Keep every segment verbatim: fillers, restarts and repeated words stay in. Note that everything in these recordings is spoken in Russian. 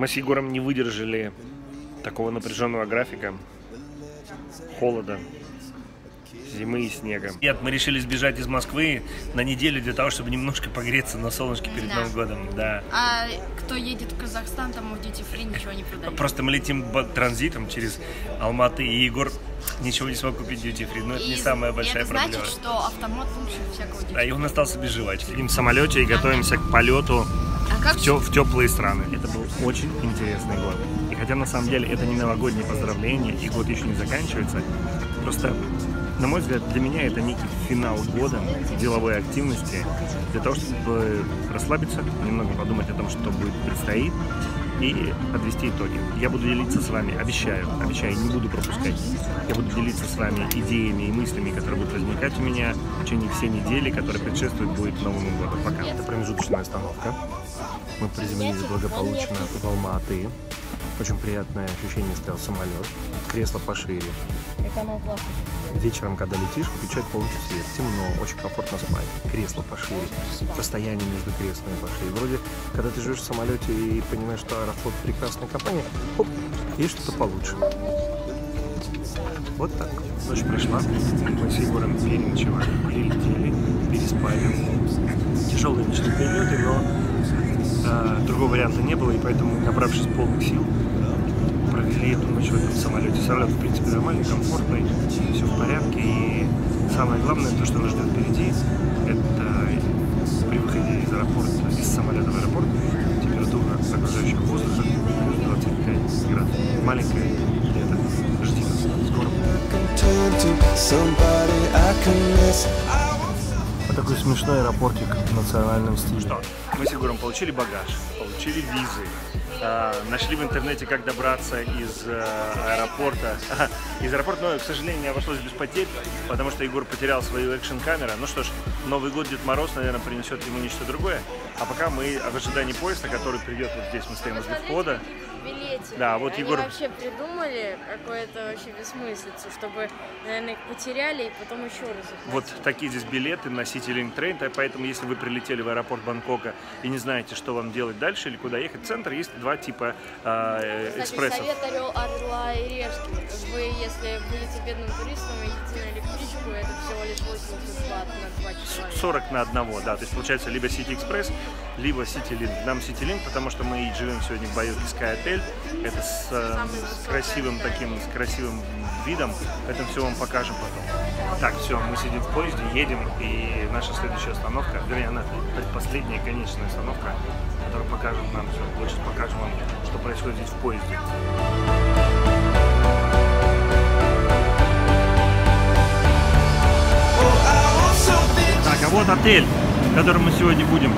Мы с Егором не выдержали такого напряженного графика, холода, зимы и снега. Нет, мы решили сбежать из Москвы на неделю для того, чтобы немножко погреться на солнышке перед да. Новым годом. Да. А кто едет в Казахстан, там в дьюти-фри ничего не продают. Просто мы летим транзитом через Алматы, и Егор ничего не смог купить дьюти-фри. Но и это не самая большая это проблема. Это значит, что автомат лучше всякого дьюти-фри. Да, и он остался без жвачки. Сидим в самолете и готовимся к полету а как в, тё в теплые страны. Это был очень интересный год. И хотя на самом деле это не новогодние поздравления, и год еще не заканчивается, просто, на мой взгляд, для меня это некий финал года деловой активности, для того, чтобы расслабиться, немного подумать о том, что будет предстоит, и подвести итоги. Я буду делиться с вами, обещаю, обещаю, не буду пропускать. Я буду делиться с вами идеями и мыслями, которые будут возникать у меня в течение всей недели, которая предшествует будет Новому году. Пока. Это промежуточная остановка. Мы приземлились благополучно в Алматы. Очень приятное ощущение, стоял самолет. Кресло пошире. Вечером, когда летишь, включать полностью свет. Темно, очень комфортно спать. Кресло пошире. Расстояние между креслами пошире. Вроде, когда ты живешь в самолете и понимаешь, что Аэрофлот прекрасная компания, хоп, есть что-то получше. Вот так. Ночь прошла. Мы с Егором переночевали, перелетели, переспали. Тяжелые ночные перелеты, но э, другого варианта не было, и поэтому, набравшись полных сил, провели эту ночь в этом самолете. Самолет, в принципе, нормальный, комфортный, все в порядке. И самое главное, то, что нас ждет впереди, это при выходе из аэропорта, из самолета в аэропорт, температура окружающего воздуха двадцать пять градусов. Маленькая лето. Жди нас. Скоро. Вот такой смешной аэропортик в национальном стиле. Что? Мы с Егором получили багаж, получили визы. Uh, нашли в интернете, как добраться из uh, аэропорта. из аэропорта, но, к сожалению, не обошлось без потерь, потому что Егор потерял свою экшн-камеру. Ну что ж, Новый год, Дед Мороз, наверное, принесет ему нечто другое. А пока мы в ожидании поезда, который придет вот здесь, мы стоим возле входа. Билете. Да, вот Они Егор вообще придумали какую-то вообще бессмыслицу, чтобы, наверное, их потеряли и потом еще раз их Вот такие здесь билеты на Citylink Train, поэтому если вы прилетели в аэропорт Бангкока и не знаете, что вам делать дальше или куда ехать, в центр есть два типа э, экспрессов. Кстати, совет Орел, Орла и Решки. Вы, если будете бедным туристом, идите на электричку, это всего лишь восемьдесят бат на два человека. сорок на одного, да, то есть получается либо City Express, либо Citylink. Нам Citylink, потому что мы живем сегодня в Байоке Sky Hotel. Это с, э, с красивым таким, с красивым видом. Это все вам покажем потом. Так, все, мы сидим в поезде, едем, и наша следующая остановка, вернее, она предпоследняя конечная остановка, которая покажет нам все. Вот сейчас покажем вам, что происходит здесь в поезде. Так, а вот отель, в котором мы сегодня будем.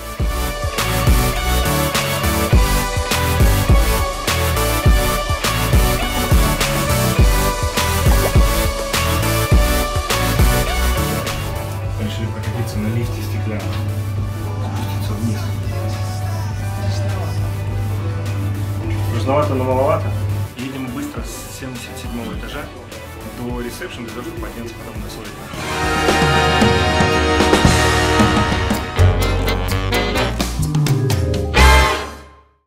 На лифте стеклянном спуститься вниз. Нужновато, но маловато. Едем быстро с семьдесят седьмого этажа до ресепшн для того, чтобы подняться потом на свой этаж.